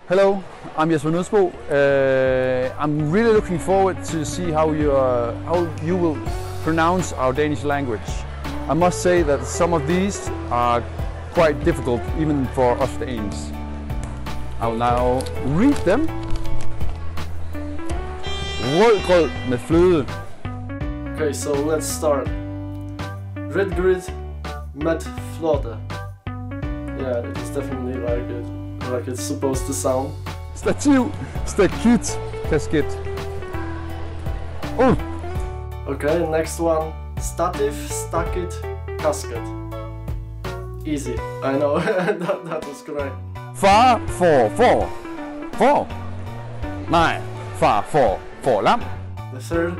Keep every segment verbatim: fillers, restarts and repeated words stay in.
Hello, I'm Jesper Nudsbo. Uh, I'm really looking forward to see how you, uh, how you will pronounce our Danish language. I must say that some of these are quite difficult even for us Danes. I'll now read them. Rødgrød med fløde. Okay, so let's start. Rødgrød med fløde. Yeah, it is definitely like it, like it's supposed to sound. Stativ, stakit, kasket. Oh. Okay, next one. Stativ, stakit, kasket. Easy, I know. that, that was correct. Far, for, for, for. Nej, far, for, for lam. The third.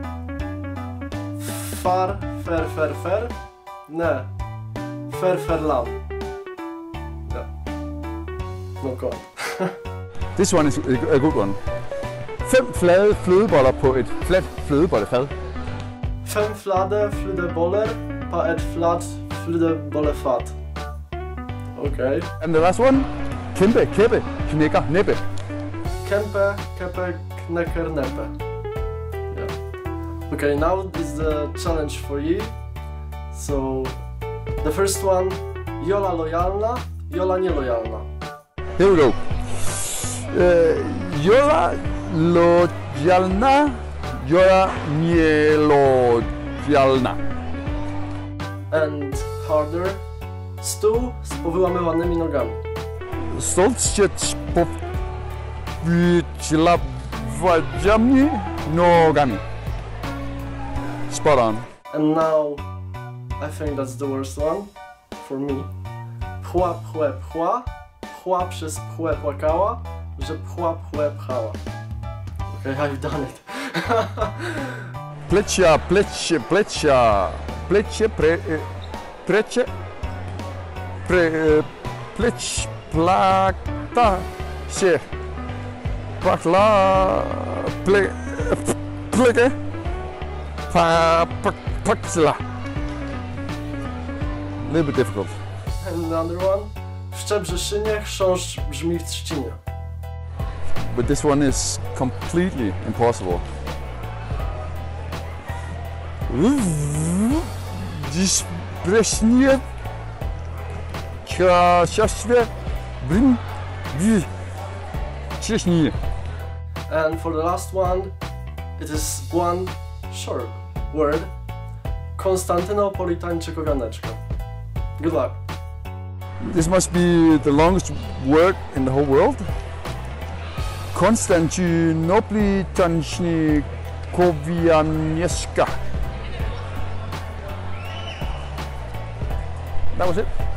Far, fer, fer, fer. Ne. Fer, fer, lam. Yeah. No comment. This one is a good one. Fem flade flødeboller på et fladt flødebollefad. Fem flade flødeboller på et fladt flødebollefat. Okay. And the last one. Kæmpe, kæppe, knækker, næppe. Kæmpe, kæppe, knækker, næppe. Yeah. Okay, now is the challenge for you. So, the first one. Jola lojalna, jola nielojalna. Here we go. Uh, Jola lojalna, jola nielojalna. And harder. Stół z powyłamywanymi nogami. Stolciec po wycielawaniami nogami. Spot on. And now, I think that's the worst one for me. Pchła, pchłe, pchła. Pchła przez pchłę płakała, że pchła, pchłę pchała. Okay, I've done it. Plecia, plecie, plecia. Plecie, pre, precie. Pre, pleć, plakta się. Plakla, ple, pleke. Pa, paksla. A little bit difficult. And another one. W Szczebrzeszynie chrząszcz brzmi w trzcinie. But this one is completely impossible. Dziś breśnie kasiaświe brin wi cieśni. And for the last one, it is one short word. Konstantynopolitańczykowianeczka. Good luck. This must be the longest word in the whole world. Konstantynopolitańczykowianeczka. That was it.